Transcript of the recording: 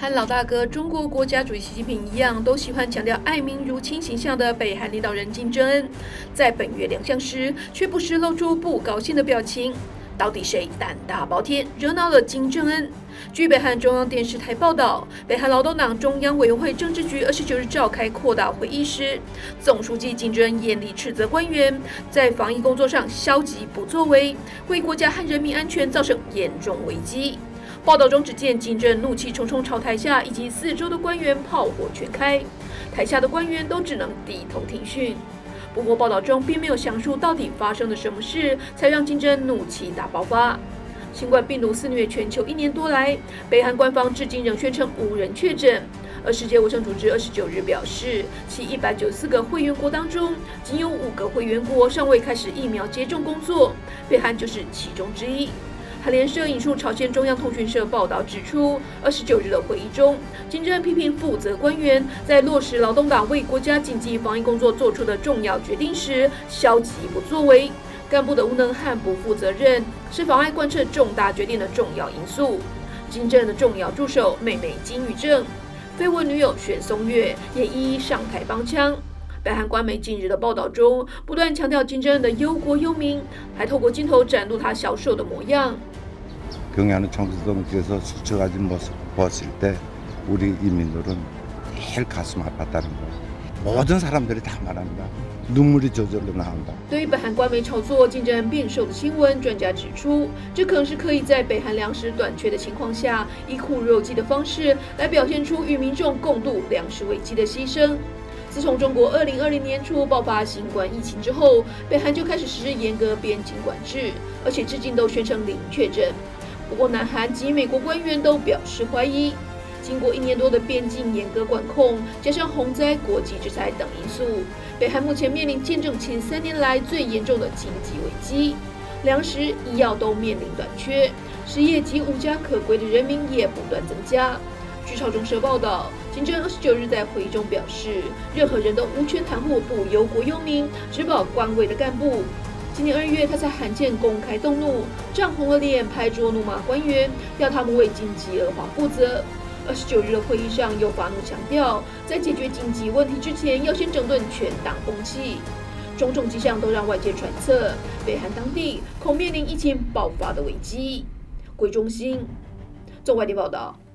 和老大哥中国国家主席习近平一样，都喜欢强调爱民如亲形象的北韩领导人金正恩，在本月亮相时，却不时露出不高兴的表情。到底谁胆大包天，惹恼了金正恩？据北韩中央电视台报道，北韩劳动党中央委员会政治局29日召开扩大会议时，总书记金正恩严厉斥责官员在防疫工作上消极不作为，为国家和人民安全造成严重危机。报道中只见金正恩怒气冲冲朝台下以及四周的官员炮火全开，台下的官员都只能低头听训。不过，报道中并没有详述到底发生了什么事，才让金正恩怒气大爆发。新冠病毒肆虐全球1年多来，北韩官方至今仍宣称无人确诊。而世界卫生组织29日表示，其194个会员国当中，仅有5个会员国尚未开始疫苗接种工作，北韩就是其中之一。韩联社引述朝鲜中央通讯社报道指出，29日的会议中，金正恩批评负责官员在落实劳动党为国家紧急防疫工作做出的重要决定时消极不作为，干部的无能和不负责任是妨碍贯彻重大决定的重要因素。金正恩的重要助手妹妹金宇正、绯闻女友玄松月也一一上台帮腔。北韩官媒近日的报道中，不断强调金正恩的忧国忧民，还透过镜头展露他消瘦的模样。 경애하는 청소년께서 수척해진 모습 보았을 때 우리 인민들은 제일 가슴 아팠다는 거. 모든 사람들이 다 말합니다. 눈물이 저절로 나온다. 对于北韩官媒炒作金正恩变瘦的新闻，专家指出，这可能是刻意在北韩粮食短缺的情况下，以苦肉计的方式来表现出与民众共度粮食危机的牺牲。自从中国2020年初爆发新冠疫情之后，北韩就开始实施严格边境管制，而且至今都宣称零确诊。不过，南韩及美国官员都表示怀疑。经过1年多的边境严格管控，加上洪灾、国际制裁等因素，北韩目前面临见证前3年来最严重的经济危机，粮食、医药都面临短缺，失业及无家可归的人民也不断增加。据朝中社报道，金正恩29日在会议中表示，任何人都无权袒护不忧国忧民、只保官位的干部。今年2月，他才罕见公开动怒，涨红了脸，拍桌怒骂官员，要他们为经济恶化负责。29日的会议上又发怒强调，在解决经济问题之前，要先整顿全党风气。种种迹象都让外界揣测，北韩当地恐面临疫情爆发的危机。归中心，中外电报道。